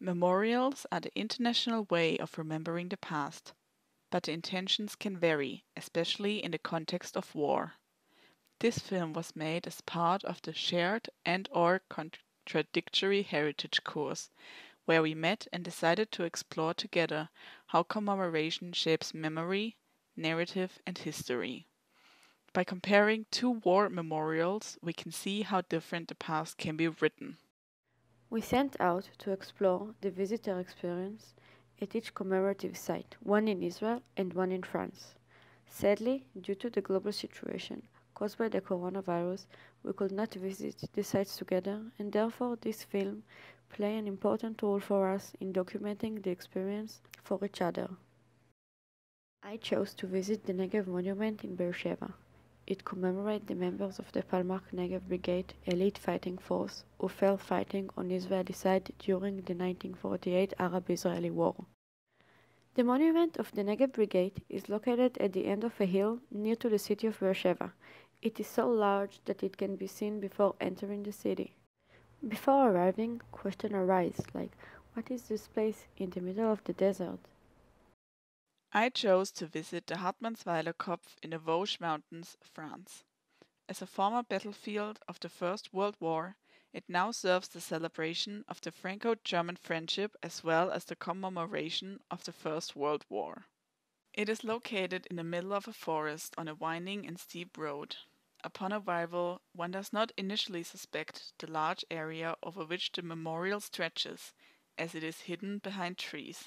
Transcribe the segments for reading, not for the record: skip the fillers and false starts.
Memorials are the international way of remembering the past, but the intentions can vary, especially in the context of war. This film was made as part of the Shared and/or Contradictory Heritage course, where we met and decided to explore together how commemoration shapes memory, narrative, and history. By comparing two war memorials, we can see how different the past can be written. We set out to explore the visitor experience at each commemorative site, one in Israel and one in France. Sadly, due to the global situation caused by the coronavirus, we could not visit the sites together, and therefore this film played an important role for us in documenting the experience for each other. I chose to visit the Negev Monument in Beersheba. It commemorates the members of the Palmach Negev Brigade, elite fighting force, who fell fighting on Israeli side during the 1948 Arab-Israeli War. The monument of the Negev Brigade is located at the end of a hill near to the city of Beersheba. It is so large that it can be seen before entering the city. Before arriving, questions arise like, what is this place in the middle of the desert? I chose to visit the Hartmannsweiler Kopf in the Vosges Mountains, France. As a former battlefield of the First World War, it now serves the celebration of the Franco-German friendship as well as the commemoration of the First World War. It is located in the middle of a forest on a winding and steep road. Upon arrival, one does not initially suspect the large area over which the memorial stretches, as it is hidden behind trees.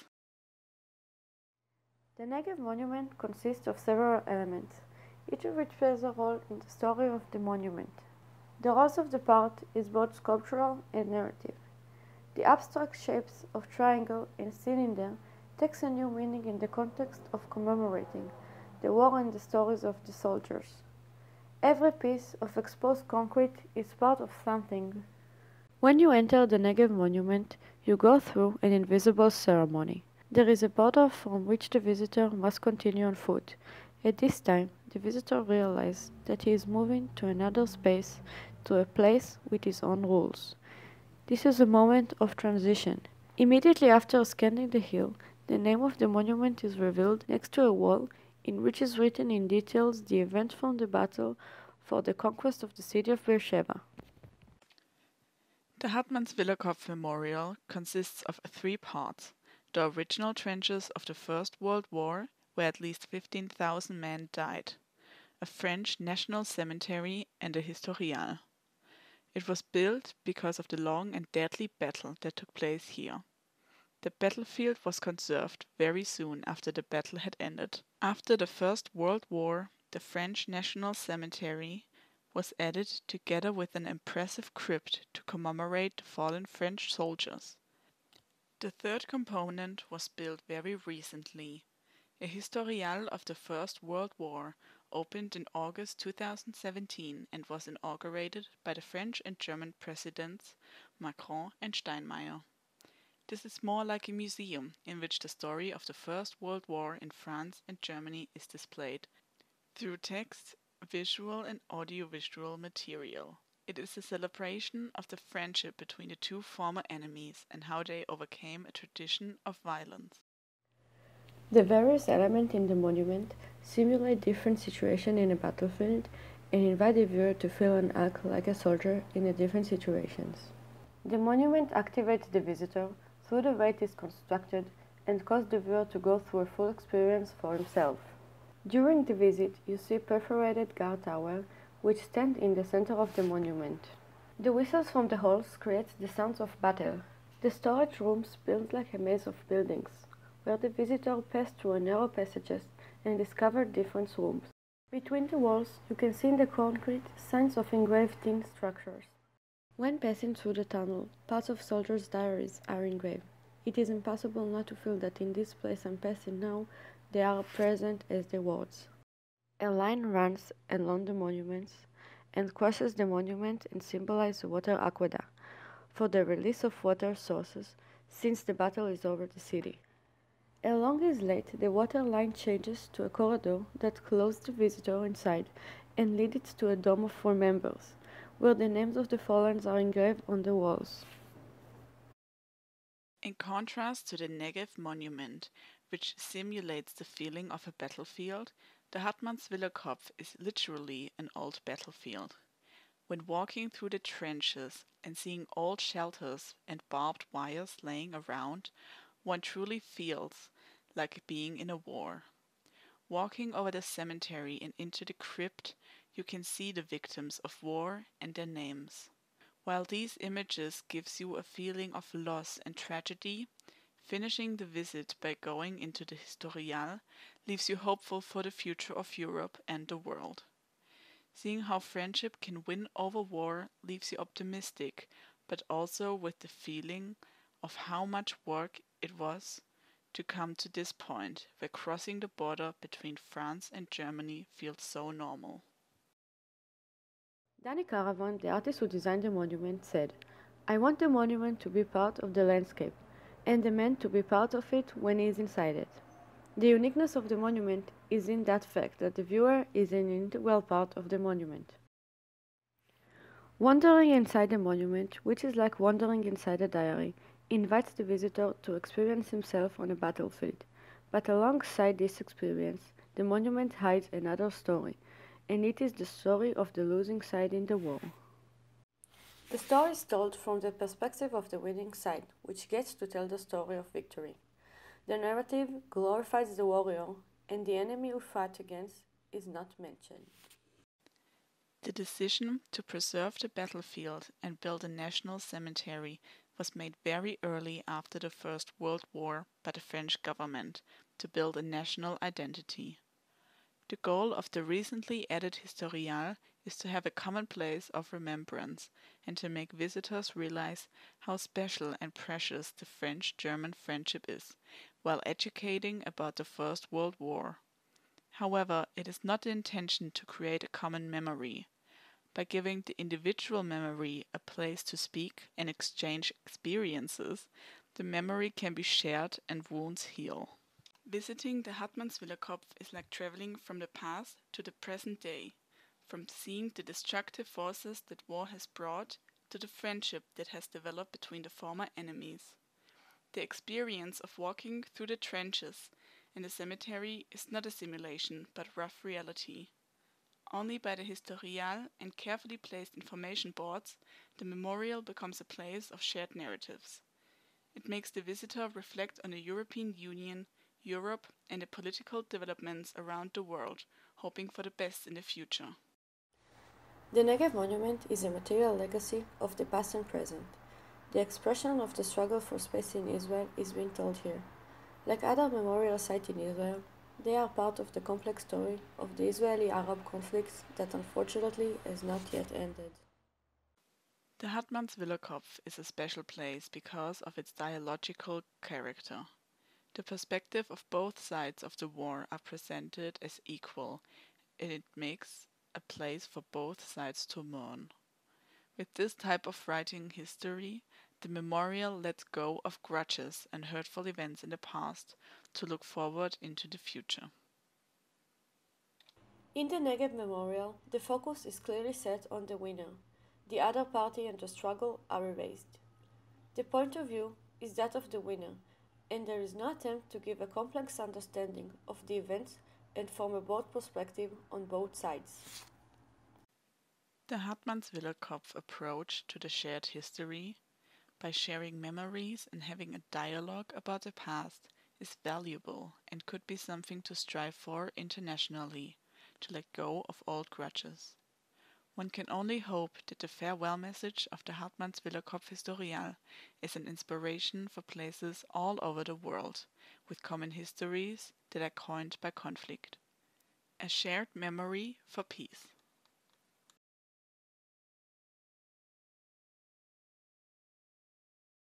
The Negev monument consists of several elements, each of which plays a role in the story of the monument. The role of the part is both sculptural and narrative. The abstract shapes of triangle and cylinder takes a new meaning in the context of commemorating the war and the stories of the soldiers. Every piece of exposed concrete is part of something. When you enter the Negev monument, you go through an invisible ceremony. There is a border from which the visitor must continue on foot. At this time, the visitor realizes that he is moving to another space, to a place with his own rules. This is a moment of transition. Immediately after scanning the hill, the name of the monument is revealed next to a wall in which is written in details the event from the battle for the conquest of the city of Beersheba. The Hartmannsweiler Kopf Memorial consists of three parts: the original trenches of the First World War, where at least 15,000 men died, a French national cemetery, and a historial. It was built because of the long and deadly battle that took place here. The battlefield was conserved very soon after the battle had ended. After the First World War, the French National Cemetery was added together with an impressive crypt to commemorate the fallen French soldiers. The third component was built very recently. A historial of the First World War opened in August 2017 and was inaugurated by the French and German presidents Macron and Steinmeier. This is more like a museum in which the story of the First World War in France and Germany is displayed through text, visual and audiovisual material. It is a celebration of the friendship between the two former enemies and how they overcame a tradition of violence. The various elements in the monument simulate different situations in a battlefield and invite the viewer to feel and act like a soldier in the different situations. The monument activates the visitor through the way it is constructed and causes the viewer to go through a full experience for himself. During the visit, you see perforated guard tower which stand in the center of the monument. The whistles from the halls create the sounds of battle. The storage rooms build like a maze of buildings, where the visitor passes through narrow passages and discovers different rooms. Between the walls, you can see in the concrete signs of engraved tin structures. When passing through the tunnel, parts of soldiers' diaries are engraved. It is impossible not to feel that in this place I'm passing now, they are present as the words. A line runs along the monuments and crosses the monument and symbolizes the water aqueduct for the release of water sources since the battle is over the city. Along his late, the water line changes to a corridor that closes the visitor inside and leads it to a dome of remembrance, where the names of the fallen are engraved on the walls. In contrast to the Negev monument, which simulates the feeling of a battlefield, the Hartmannswiller Kopf is literally an old battlefield. When walking through the trenches and seeing old shelters and barbed wires laying around, one truly feels like being in a war. Walking over the cemetery and into the crypt, you can see the victims of war and their names. While these images gives you a feeling of loss and tragedy, finishing the visit by going into the Historial leaves you hopeful for the future of Europe and the world. Seeing how friendship can win over war leaves you optimistic, but also with the feeling of how much work it was to come to this point where crossing the border between France and Germany feels so normal. Danny Caravan, the artist who designed the monument, said, "I want the monument to be part of the landscape, and the man to be part of it when he is inside it. The uniqueness of the monument is in that fact that the viewer is an integral part of the monument. Wandering inside the monument, which is like wandering inside a diary, invites the visitor to experience himself on a battlefield. But alongside this experience, the monument hides another story, and it is the story of the losing side in the war. The story is told from the perspective of the winning side, which gets to tell the story of victory. The narrative glorifies the warrior, and the enemy who fight against is not mentioned." The decision to preserve the battlefield and build a national cemetery was made very early after the First World War by the French government to build a national identity. The goal of the recently added Historial is to have a common place of remembrance and to make visitors realize how special and precious the French-German friendship is, while educating about the First World War. However, it is not the intention to create a common memory. By giving the individual memory a place to speak and exchange experiences, the memory can be shared and wounds heal. Visiting the Hartmannswiller Kopf is like traveling from the past to the present day, from seeing the destructive forces that war has brought to the friendship that has developed between the former enemies. The experience of walking through the trenches in the cemetery is not a simulation but rough reality. Only by the Historial and carefully placed information boards, the memorial becomes a place of shared narratives. It makes the visitor reflect on the European Union, Europe, and the political developments around the world, hoping for the best in the future. The Negev monument is a material legacy of the past and present. The expression of the struggle for space in Israel is being told here. Like other memorial sites in Israel, they are part of the complex story of the Israeli-Arab conflicts that unfortunately has not yet ended. The Hartmannswiller Kopf is a special place because of its dialogical character. The perspective of both sides of the war are presented as equal, and it makes a place for both sides to mourn. With this type of writing history, the memorial lets go of grudges and hurtful events in the past to look forward into the future. In the Negev memorial, the focus is clearly set on the winner. The other party and the struggle are erased. The point of view is that of the winner, and there is no attempt to give a complex understanding of the events and form a broad perspective on both sides. The Hartmannswiller Kopf approach to the shared history, by sharing memories and having a dialogue about the past, is valuable and could be something to strive for internationally, to let go of old grudges. One can only hope that the farewell message of the Hartmannswiller Kopf Historial is an inspiration for places all over the world, with common histories that are coined by conflict. A shared memory for peace.